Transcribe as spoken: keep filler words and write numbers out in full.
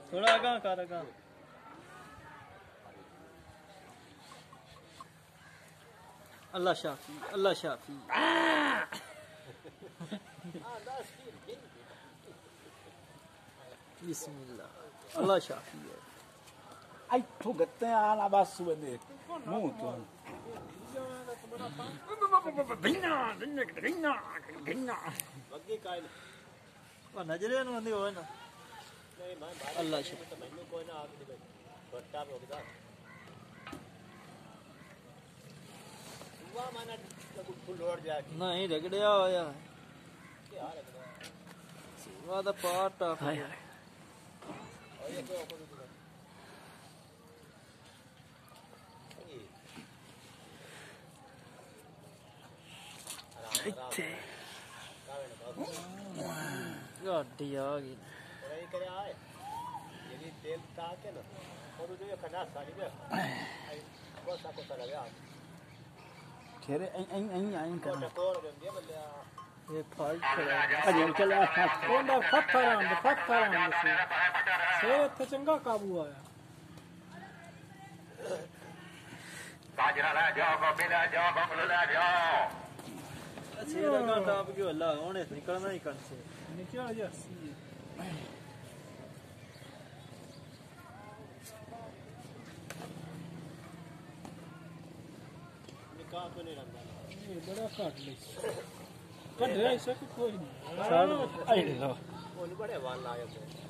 थोड़ा आगा कर आगा अल्लाह शाफी अल्लाह शाफी बिस्मिल्लाह अल्लाह शाफी है ai tu gete ala basu ne muito vinna vinna vinna vinna वगे कायल वो नजरे न वंदे होय ना नहीं मैं अल्लाह शाफी तो मैंने कोई ना आग दे बट्टा हो गया वाह माना फुल लोड जा नहीं रगड़या होया क्या रगड़ा सेवा दा पार्ट आ हाय हाय और ये कोई ऊपर इत्ते गाड़ी आ गई और ये करे आए ये तेल ताके ना और जो ये खना साड़ी में बस आपको चला गया खेरे anh anh anh कर ये फाल्ट खड़ा अरे चला ओंदा फत्थरां दे फत्थरां से से ते चंगा काबू आया बाजरा ला जाओ गोबिंदा जाओ बबलू जाओ अच्छे लगा टाप क्यों अल्लाह होने निकलना ही कन से निकल जा निकाह तो नहीं रंगा ये बड़ा काट ले कट रहा है कोई नहीं आई लो वो बड़े वाल लाए थे